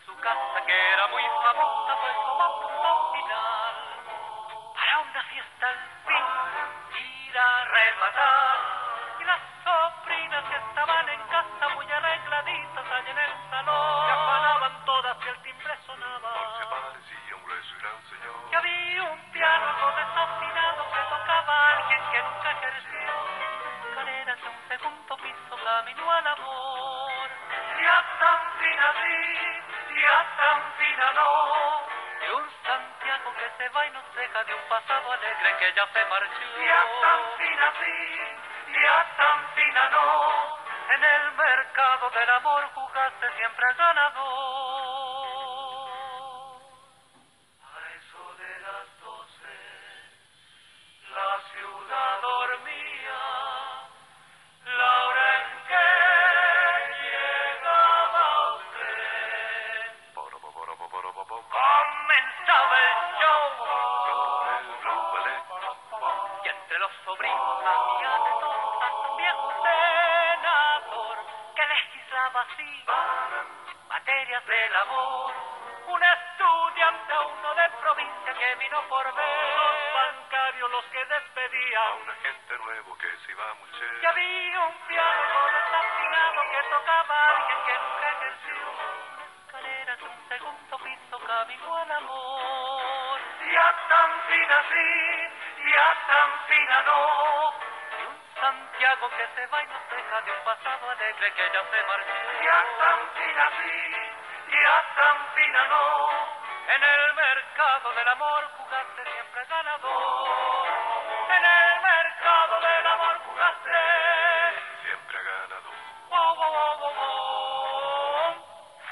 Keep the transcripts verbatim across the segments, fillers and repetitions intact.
su casa que era muy famosa fue como punto final. Para una fiesta al fin ir a rematar. Y las sobrinas que estaban en casa muy arregladitas allá en el salón se afanaban todas y el timbre sonaba. Se parecía un grueso y gran señor. Y había un piano algo desafinado que tocaba alguien que nunca ejerció. Escaleras de un segundo piso camino al amor. Y a tan fina sí, y a tan fina no. De un Santiago que se va y nos deja de un pasado alegre que ya se marchó. Y a tan fina sí, y a tan fina no. En el mercado del amor jugaste siempre al ganador. A eso de las doce, la ciudad dormía. La hora en que llegaba usted, comenzaba el show. Y entre los sobrinos había de todo, hasta un viejo senador que legislaba así materias del amor. Un estudiante, uno de provincia que vino por ver. Los bancarios, los que despedían. Un agente nuevo que se iba a mucher. Y había un piano desafinado que tocaba a alguien que nunca ejerció. Escaleras de un segundo piso camino al amor. Y a tan fina sí, y a tan fina no. Y un Santiago que se va y nos deja de un pasado alegre que ya se marchó. Y a tan fina sí, y a tan fina no. En el mercado del amor jugaste siempre ganador. En el mercado del amor jugaste siempre ganador. Oh, oh, oh, oh, oh.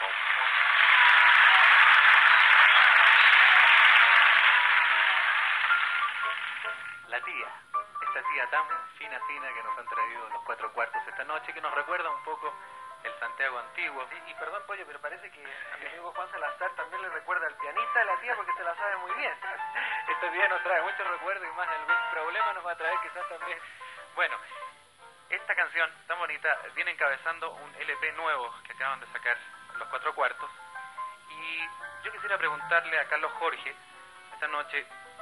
La tía, esta tía tan fina, fina que nos han traído los cuatro cuartos esta noche, que nos recuerda un poco el Santiago antiguo. Y, y perdón, Pollo, pero parece que a mi amigo Juan Salazar también le recuerda al pianista de la tía porque se la sabe muy bien. Este día nos trae muchos recuerdos y más algún problema nos va a traer quizás también. Bueno, esta canción tan bonita viene encabezando un L P nuevo que acaban de sacar los cuatro cuartos. Y yo quisiera preguntarle a Carlos Jorge esta noche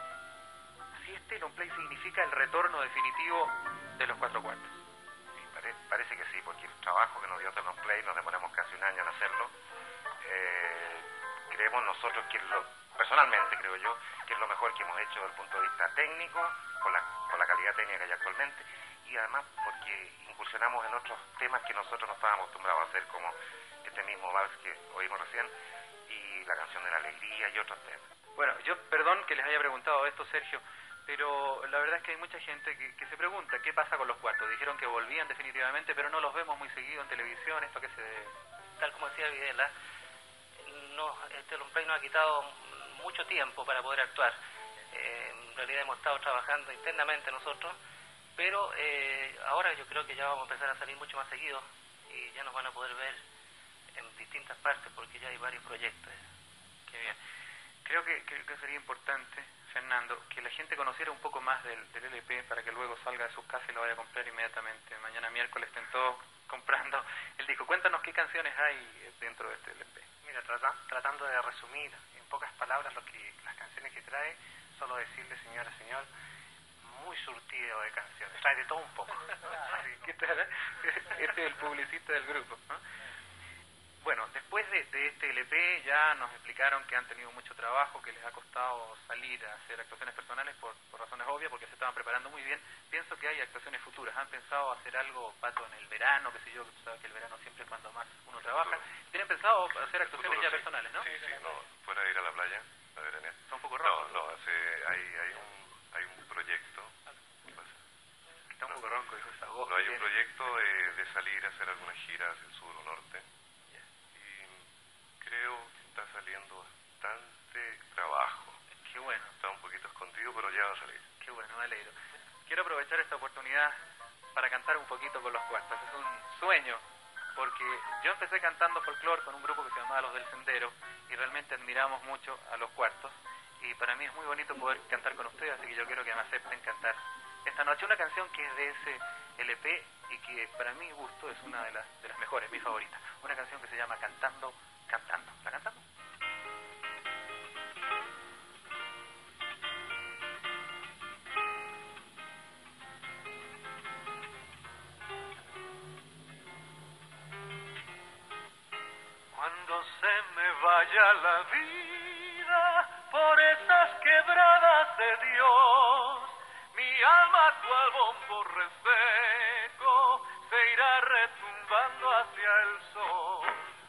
si este long play significa el retorno definitivo de los cuatro cuartos. Sí, pare, parece que sí, porque el trabajo que nos dio Long Play, nos demoramos casi un año en hacerlo. Eh, creemos nosotros que es lo, personalmente creo yo, que es lo mejor que hemos hecho desde el punto de vista técnico, con la, con la calidad técnica que hay actualmente, y además porque incursionamos en otros temas que nosotros no estábamos acostumbrados a hacer, como este mismo vals que oímos recién, y la canción de la alegría y otros temas. Bueno, yo perdón que les haya preguntado esto, Sergio, pero la verdad es que hay mucha gente que, que se pregunta qué pasa con los cuartos. Dijeron que volvían definitivamente, pero no los vemos muy seguido en televisión. ¿Esto qué se debe? Tal como decía Videla, no, este long play nos ha quitado mucho tiempo para poder actuar. Eh, en realidad hemos estado trabajando internamente nosotros, pero eh, ahora yo creo que ya vamos a empezar a salir mucho más seguido y ya nos van a poder ver en distintas partes porque ya hay varios proyectos. Qué bien. Creo que, creo que sería importante, Fernando, que la gente conociera un poco más del, del L P para que luego salga de sus casas y lo vaya a comprar inmediatamente. Mañana miércoles estén todos comprando el disco. Cuéntanos qué canciones hay dentro de este L P. Mira, trata, tratando de resumir en pocas palabras lo que las canciones que trae, solo decirle, señora, señor, muy surtido de canciones. Trae de todo un poco. ¿Qué tal? Este es el publicista del grupo, ¿no? Bueno, después de, de este L P ya nos explicaron que han tenido mucho trabajo, que les ha costado salir a hacer actuaciones personales por, por razones obvias, porque se estaban preparando muy bien. Pienso que hay actuaciones futuras. ¿Han pensado hacer algo, Pato, en el verano, qué sé yo, que tú sabes que el verano siempre es cuando más uno trabaja? ¿Tienen pensado hacer actuaciones ya sí. personales, no? Sí, sí, no, fuera de ir a la playa, a ver en Está un poco ronco. No, no, hace, hay, hay, un, hay un proyecto. ¿Qué pasa? Está un poco ronco, dijo esa voz. No, hay un proyecto de, de salir a hacer algunas giras hacia el sur o norte. Creo que está saliendo bastante trabajo. Qué bueno. Está un poquito escondido, pero ya va a salir. Qué bueno, me alegro. Quiero aprovechar esta oportunidad para cantar un poquito con los cuartos. Es un sueño, porque yo empecé cantando folclore con un grupo que se llamaba Los del Sendero y realmente admiramos mucho a los cuartos. Y para mí es muy bonito poder cantar con ustedes, así que yo quiero que me acepten cantar esta noche una canción que es de ese L P y que para mi gusto es una de las, de las mejores, mi favorita. Una canción que se llama Cantando, Cantando. ¿La cantamos? Cuando se me vaya la vida por esas quebradas de Dios, mi alma cual bombo reseco se irá retumbando hacia el sol.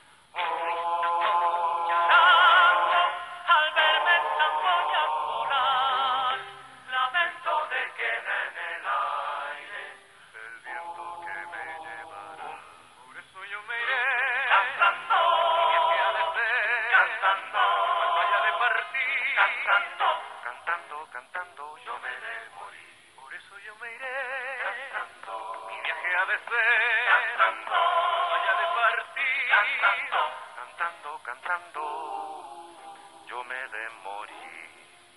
Oh, llorando al verme en Zamboya volar, lamento de queda en el aire el viento que me llevará. Por eso yo me iré cantando, y que ha de ser cantando, cuando vaya de partir cantando, Cantando, cantando, yo me de morir. por eso yo me iré cantando, mi viaje ha de ser cantando, cuando vaya de partir cantando, Cantando, cantando, yo me de morir.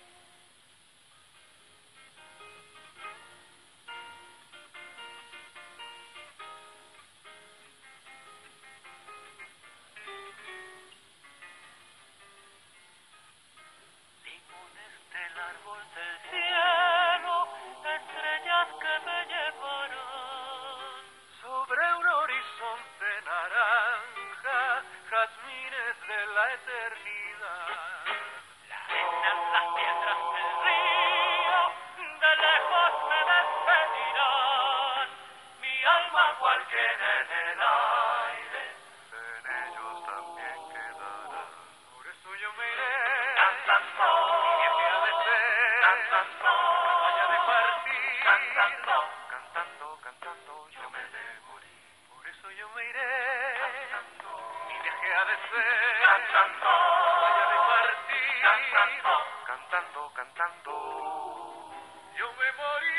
limones del árbol del cielo, estrellas que me llevarán sobre un horizonte naranja, jazmines de la eternidad. La arena, las piedras del río, de lejos me despedirán, mi alma cual queda en el aire, En ellos también quedará. por eso yo me iré cantando, y que ha de ser cantando, cuando vaya de partir cantando, Cantando, cantando, yo me de morir. por eso yo me iré cantando, mi viaje ha de ser cantando, cuando vaya de partir cantando, Cantando, cantando. yo me moriré.